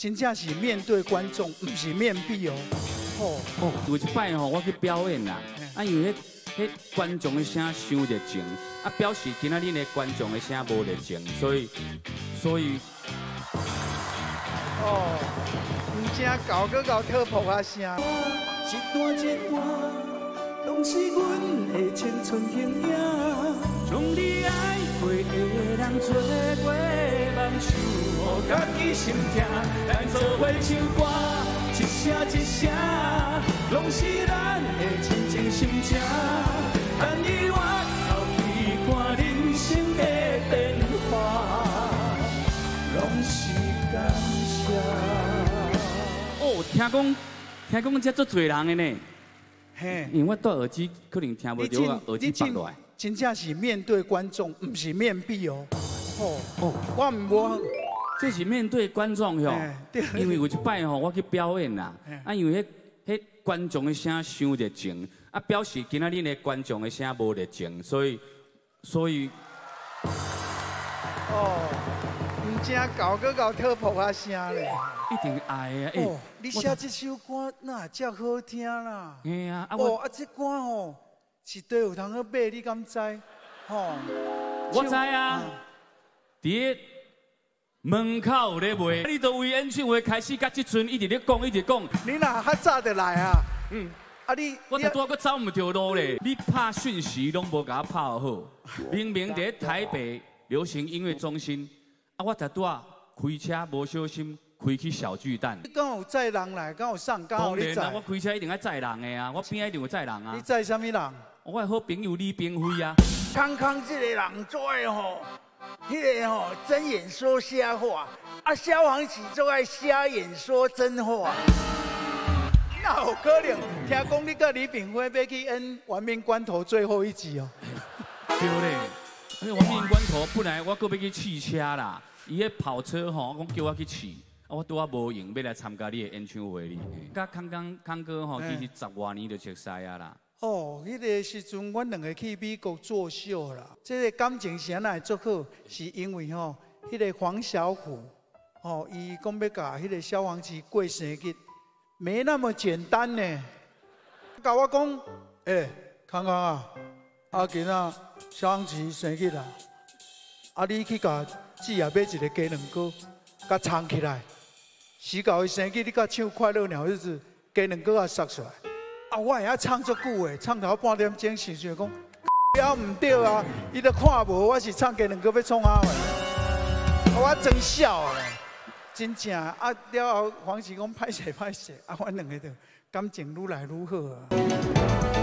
真正是面对观众，不是面壁哦。 哦，有一摆吼，我去表演啦，啊，因为迄观众的声伤热情，啊，表示今仔日的观众的声无热情，所以， 哦，唔正搞个搞特普啊声。 一段一段，拢是阮的青春形影。将你爱过的人做过梦想，予家己心痛，咱做伙唱歌，一声一声，拢是咱的真情心声。等你我头去看人生的变化，拢是感谢。 哦，听讲遮足侪人的呢。 嘿， 因为我戴耳机可能听不到啊，耳机拔落来。 真正是面对观众，不是面壁哦。我唔无。 这是面对观众哟，因为有一摆吼，我去表演啦，啊，因为迄观众的声伤热情，啊，表示今仔日的观众的声无热情，所以， 唔正搞个搞特普啊声咧。 一定爱啊！ 哦，你写这首歌哪遮好听啦？ 哎呀， 这歌吼是对有通去买，你敢知？吼， 我知啊，伫门口咧卖，你都为演唱会开始，甲即阵一直咧讲，一直讲。 你哪较早就来啊？ 我才拄个走唔着路咧，你拍讯息拢无甲我拍好，明明伫台北流行音乐中心，啊，我才拄开车无小心。开去小巨蛋， 你刚有载人来，刚有上，刚好你载。 我开车一定要载人的啊，我边一定有载人啊。 你载什么人？ 我的好朋友李冰辉啊。 康这个人做的吼，迄个吼睁眼说瞎话，啊，萧煌奇做爱瞎眼说真话。 那有可能？听讲你跟李炳辉要去演《亡命关头》最后一集哦。 对嘞，那亡命关头本来我搁要去试车啦，伊迄跑车吼，讲叫我去试。我拄啊无用，要来参加你的演唱会哩。甲康哥吼，其实10多年就熟悉啊啦。 哦，迄个时阵，阮两个去美国作秀啦。这个感情是安那会做好，是因为吼，迄个黄小虎，哦，伊讲要甲迄个萧煌奇过生日，没那么简单呢。甲我讲，康啊，今仔萧煌奇生日啦，你去甲姊也买一个鸡卵糕，甲藏起来。时到伊生日，你甲唱快乐鸟日子，鸡卵糕也塞出来。我会晓唱足久诶，唱头半点钟，想讲，了唔对啊，伊都看无，我是唱鸡卵糕要创啊喂，我真笑诶，真正了后黄奇讲歹势，阮两个就感情愈来愈好啊。